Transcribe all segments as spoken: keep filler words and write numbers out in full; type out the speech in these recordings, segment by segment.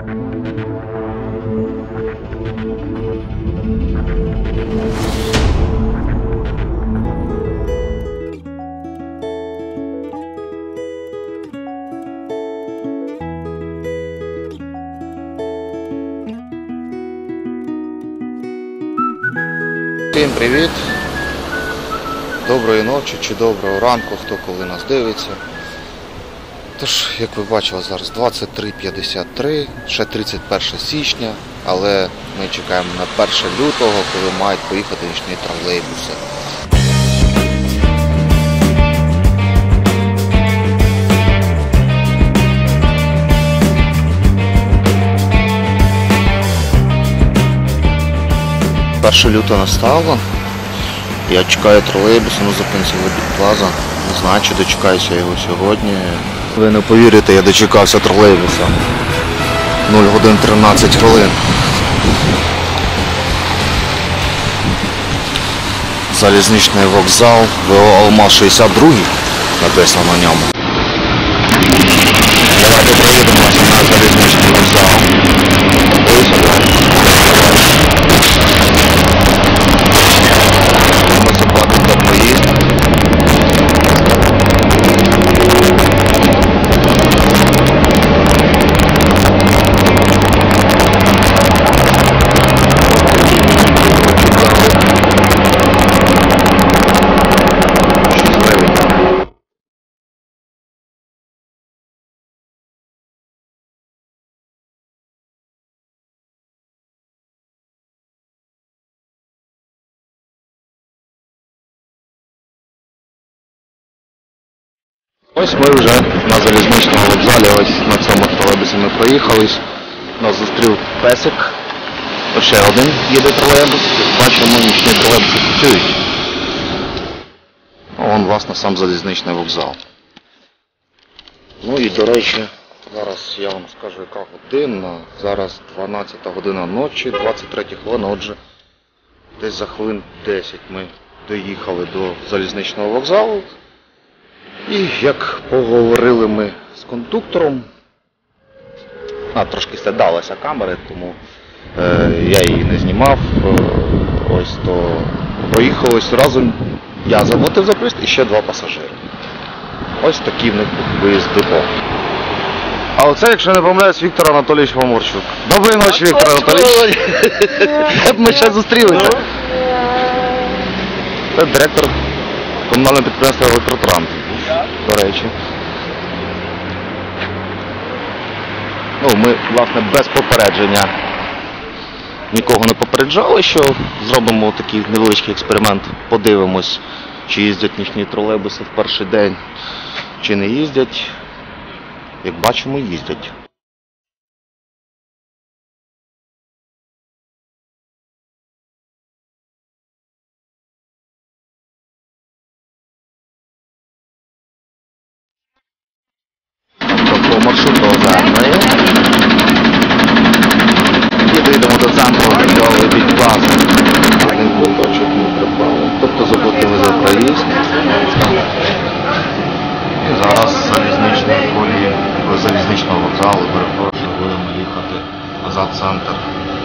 Всім привіт! Доброї ночі чи доброго ранку, хто коли нас дивиться. Тож, як ви бачили, зараз двадцять три п'ятдесят три, ще тридцять перше січня, але ми чекаємо на перше лютого, коли мають поїхати нічні тролейбуси. перше лютого настало. Я чекаю тролейбуса на зупинці Лебідь Плаза. Не знаю, чи дочекаюся його сьогодні. Ви не повірите, я дочекався тролейбуса. нуль годин тринадцять хвилин. Залізничний вокзал, ВО Алмаз шістдесят два написано на ньому. Давайте проїдемося на залізничний вокзал. Ось ми вже на залізничному вокзалі, ось на цьому тролейбусі ми проїхались. Нас зустрів песик. Ось ще один їде тролейбус. Бачимо, нічні тролейбуси працюють. Вон, власне, сам залізничний вокзал. Ну і, до речі, зараз я вам скажу, яка година. Зараз дванадцята година ночі, двадцять третя хвилина, отже, десь за хвилин десять ми доїхали до залізничного вокзалу. І як поговорили ми з кондуктором, а, трошки стидалася камери, тому е, я її не знімав, е, ось то проїхалось разом, я заплатив за проїзд і ще два пасажири. Ось такий в них виїзд депо. А оце, якщо не помиляюсь, Віктор Анатолійович Поморчук. Доброї ночі, Віктор Анатолійович. Де б ми ще зустрілися? Це директор комунального підприємства «Електротранс», до речі. Ну, ми, власне, без попередження нікого не попереджали, що зробимо такий невеличкий експеримент, подивимось, чи їздять нічні тролейбуси в перший день, чи не їздять. Як бачимо, їздять. По маршруту озерної. І доїдемо до центру Лебідь Плаза. Один куточок ми припали. Тобто заплатили за проїзд. І зараз з залізничної колії, з залізничного вокзалу, перепрошую, будемо їхати назад в центр.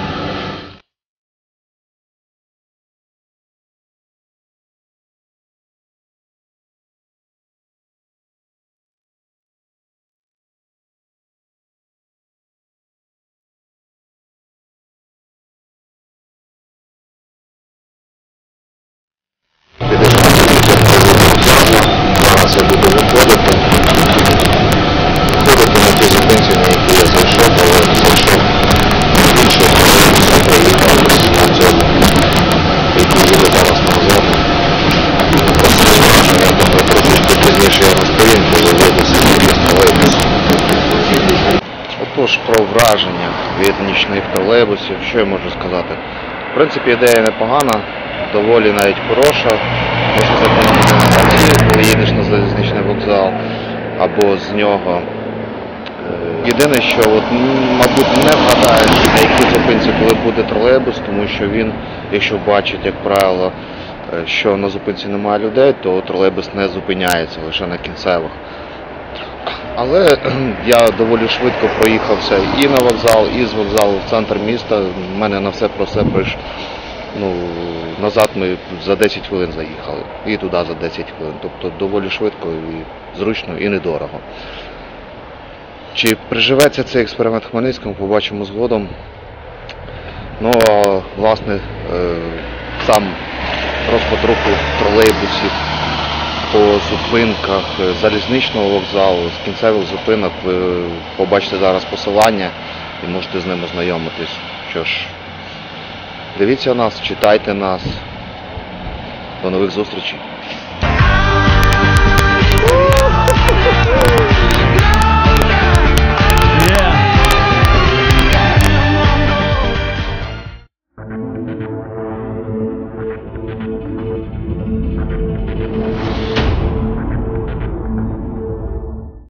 Зараз я буду виходити. Виходити на ті зупинці, на які я зайшов, але зайшов більше тролейбусів, приїхав на цьому, який їде зараз на Озерну. Просто враження, я думаю, трошечки пізніше я розповім, коли вийду сьогодні з тролейбусу. Отож, про враження від нічних тролейбусів, що я можу сказати? В принципі, ідея непогана, доволі навіть хороша. Можна зекономити на таксі, коли їдеш на залізничний вокзал, або з нього. Єдине, що, от, мабуть, не вгадаєш, на якій зупинці, коли буде тролейбус, тому що він, якщо бачить, як правило, що на зупинці немає людей, то тролейбус не зупиняється, лише на кінцевих. Але кхм, я доволі швидко проїхався і на вокзал, і з вокзалу в центр міста. У мене на все про все пройшло. Ну, назад ми за десять хвилин заїхали. І туди за десять хвилин. Тобто доволі швидко і зручно, і недорого. Чи приживеться цей експеримент в Хмельницькому, побачимо згодом. Ну, а власне, е, сам розпад руху тролейбусів по зупинках е, залізничного вокзалу, з кінцевих зупинок ви побачите зараз посилання і можете з ним ознайомитись. Що ж, дивіться нас, читайте нас. До нових зустрічей.